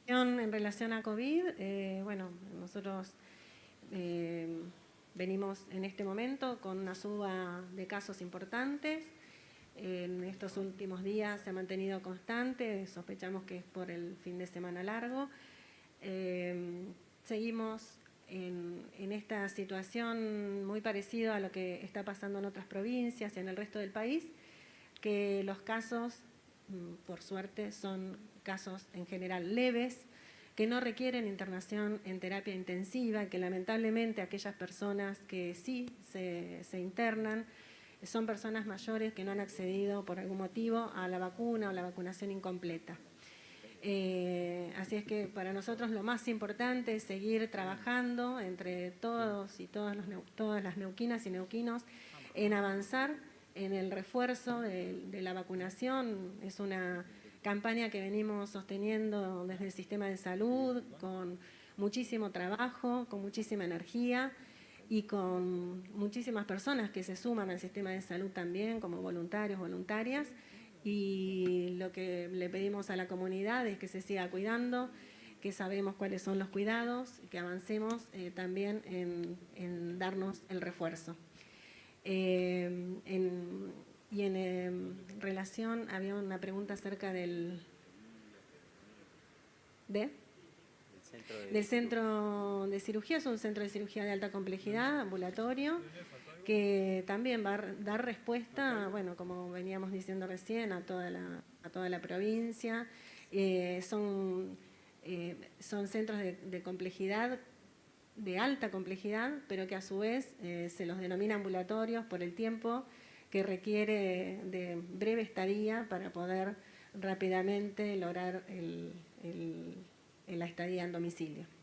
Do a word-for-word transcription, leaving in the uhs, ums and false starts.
En relación a COVID, eh, bueno, nosotros eh, venimos en este momento con una suba de casos importantes. En estos últimos días se ha mantenido constante, sospechamos que es por el fin de semana largo. Eh, seguimos en, en esta situación muy parecida a lo que está pasando en otras provincias y en el resto del país, que los casos, por suerte, son casos en general leves, que no requieren internación en terapia intensiva, que lamentablemente aquellas personas que sí se, se internan son personas mayores que no han accedido por algún motivo a la vacuna o la vacunación incompleta. Eh, así es que para nosotros lo más importante es seguir trabajando entre todos y todas, los, todas las neuquinas y neuquinos en avanzar en el refuerzo de, de la vacunación. Es una campaña que venimos sosteniendo desde el sistema de salud con muchísimo trabajo, con muchísima energía y con muchísimas personas que se suman al sistema de salud también como voluntarios, voluntarias. Y lo que le pedimos a la comunidad es que se siga cuidando, que sabemos cuáles son los cuidados, que avancemos eh, también en, en darnos el refuerzo. Eh, en, y en eh, relación, había una pregunta acerca del... ¿De? Centro de del centro de cirugía, es un centro de cirugía de alta complejidad, ambulatorio, que también va a dar respuesta, bueno, como veníamos diciendo recién, a toda la, a toda la provincia. Eh, son, eh, son centros de, de complejidad, de alta complejidad, pero que a su vez eh, se los denomina ambulatorios por el tiempo que requiere de breve estadía para poder rápidamente lograr el, el, la estadía en domicilio.